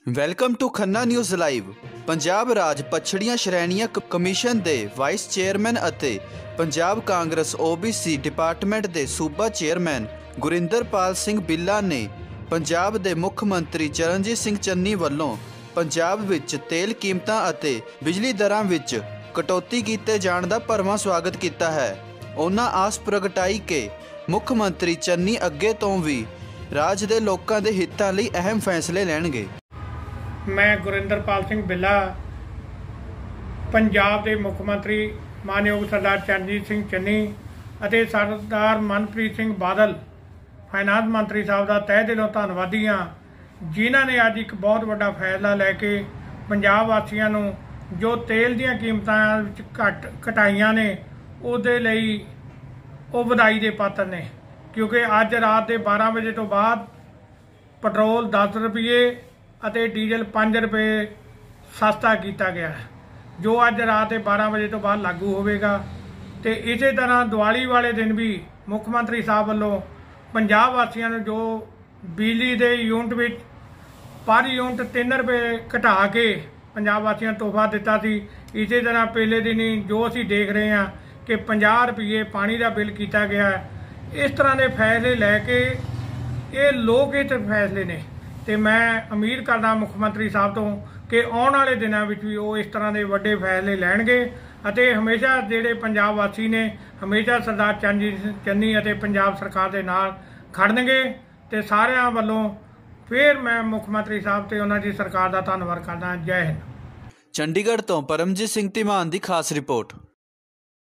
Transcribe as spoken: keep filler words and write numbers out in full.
Welcome to Khanna news live. Punjab ਰਾਜ ਪਛੜੀਆਂ ਸ਼੍ਰੇਣੀਆਂ ਕਮਿਸ਼ਨ ਦੇ ਵਾਈਸ ਚੇਅਰਮੈਨ ਅਤੇ ਪੰਜਾਬ ਕਾਂਗਰਸ ਓਬੀਸੀ ਡਿਪਾਰਟਮੈਂਟ ਦੇ ਸੂਬਾ ਚੇਅਰਮੈਨ ਗੁਰਿੰਦਰਪਾਲ ਸਿੰਘ ਬਿੱਲਾ ਨੇ ਪੰਜਾਬ ਦੇ ਮੁੱਖ ਮੰਤਰੀ ਚਰਨਜੀਤ ਸਿੰਘ ਚੰਨੀ ਵੱਲੋਂ ਪੰਜਾਬ ਵਿੱਚ ਤੇਲ ਕੀਮਤਾਂ ਅਤੇ ਬਿਜਲੀ ਦਰਾਂ ਵਿੱਚ ਕਟੌਤੀ ਕੀਤੇ ਜਾਣ ਦਾ ਭਰਵਾਂ ਸਵਾਗਤ ਕੀਤਾ ਹੈ। ਉਹਨਾਂ ਆਸ ਪ੍ਰਗਟਾਈ ਕਿ ਮੁੱਖ ਮੰਤਰੀ ਚੰਨੀ ਅੱਗੇ ਤੋਂ ਵੀ ਰਾਜ ਦੇ ਲੋਕਾਂ ਦੇ ਹਿੱਤਾਂ ਲਈ ਅਹਿਮ ਫੈਸਲੇ ਲੈਣਗੇ। मैं गुरिंदरपाल सिंह बिल्ला पंजाब के मुख्य मंत्री मानयोग सरदार चरणजीत सिंह चन्नी ਅਤੇ सरदार मनप्रीत सिंह बादल फाइनांस मंत्री साहब का तह दिलों धन्नवादी हाँ, जिन्हों ने अज एक बहुत बड़ा फैसला लैके पंजाब वासियों नूं जो तेल दीयां कीमतां घट घटाइयां ने उहदे लई वो वधाई के पात्र ने, क्योंकि अज रात के बारह बजे तो बाद पेट्रोल दस रुपये ਅਤੇ ਡੀਜ਼ਲ पाँच रुपये सस्ता किया गया है, जो अज रात बारह बजे तो बाद लागू होगा। तो इस तरह दिवाली वाले दिन भी मुख्य मंत्री साहब वालों पंजाब वासियों जो बिजली के यूनिट में पर यूनिट तीन रुपये घटा के पंजाब वासियों तोहफा दिता सी। इस तरह पहले दिन ही जो असी देख रहे हैं कि पचास रुपये पानी का बिल किया गया है। इस तरह के फैसले लैके ये लोकहित फैसले ने, तो मैं उम्मीद करदा मुख्य मंत्री साहब तो कि आने वाले दिनों में भी वो इस तरह के वड्डे फैसले लैणगे ਅਤੇ हमेशा ਜਿਹੜੇ पंजाब वासी ने हमेशा सरदार चरणजीत सिंह चन्नी ਅਤੇ पंजाब सरकार के नाल खड़नगे। तो सारिਆਂ ਵੱਲੋਂ फिर मैं मुख्य मंत्री साहब ਤੇ ਉਹਨਾਂ ਦੀ सरकार का धन्यवाद करदा। जय हिंद। चंडीगढ़ तो परमजीत सिंह ਧੀਮਾਨ ਦੀ खास रिपोर्ट।